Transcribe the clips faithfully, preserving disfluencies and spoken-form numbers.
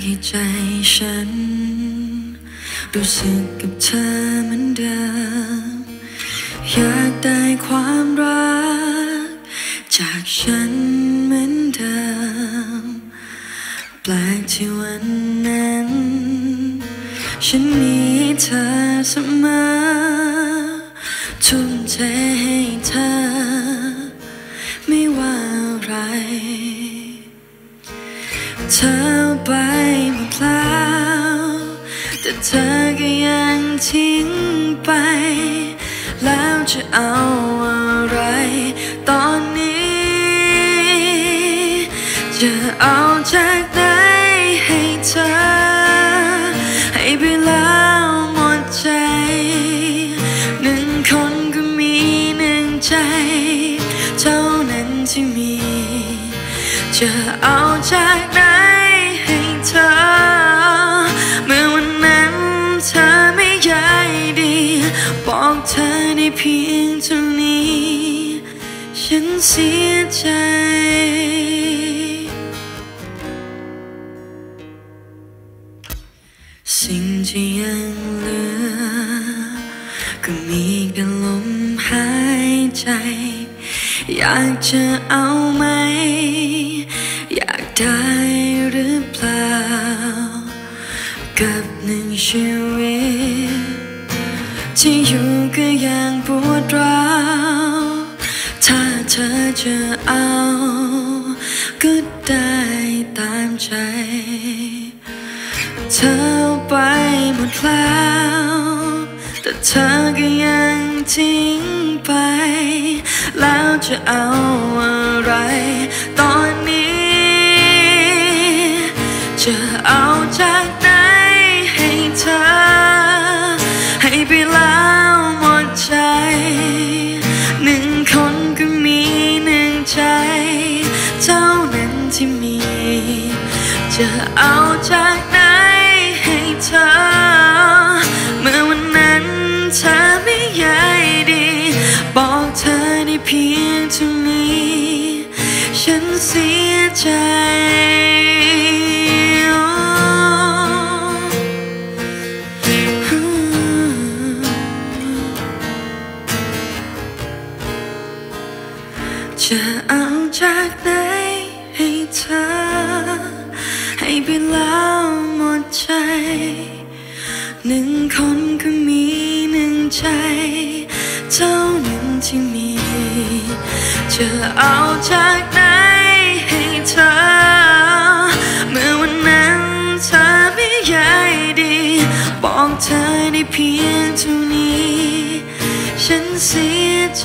ให้ใจฉันรู้สึกกับเธอเหมือนเดิมอยากได้ความรักจากฉันเหมือนเดิมแปลกที่วันนั้นฉันมีเธอเสมอทุ่มเทให้เธอไม่ว่าอะไรเธอไปหมดแล้วแต่เธอก็ยังทิ้งไปแล้วจะเอาอะไรตอนนี้จะเอาจากไหนให้เธอให้ไปแล้วหมดใจหนึ่งคนก็มีหนึ่งใจเท่านั้นที่มีจะเอาจากไหนให้เธอเมื่อวันนั้นเธอไม่ใยดีบอกเธอได้เพียงเท่านี้ฉันเสียใจสิ่งที่ยังเหลือก็มีแค่ลมหายใจอยากจะเอาไหมอยากได้หรือเปล่ากับหนึ่งชีวิตที่อยู่ก็ยังปวดร้าวถ้าเธอจะเอาก็ได้ตามใจเธอไปหมดแล้วแต่เธอก็ยังทิ้งไปแล้วจะเอาอะไรตอนนี้จะเอาจากไหนให้เธอให้ไปแล้วหมดใจหนึ่งคนก็มีหนึ่งใจเท่านั้นที่มีจะเอาจากไหนให้เธอเมื่อวันนั้นเธอไม่ใยดีบอกเธอได้เพียงเท่านี้ฉันเสียใจจะเอาจากไหนให้เธอให้ไปแล้วหมดใจหนึ่งคนก็มีหนึ่งใจเท่านั้นที่มีจะเอาจากไหนให้เธอเมื่อวันนั้นเธอไม่ใยดีบอกเธอได้เพียงเท่านี้ฉันเสียใจ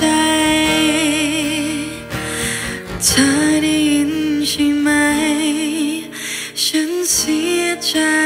เธอได้ยินใช่ไหมฉันเสียใจ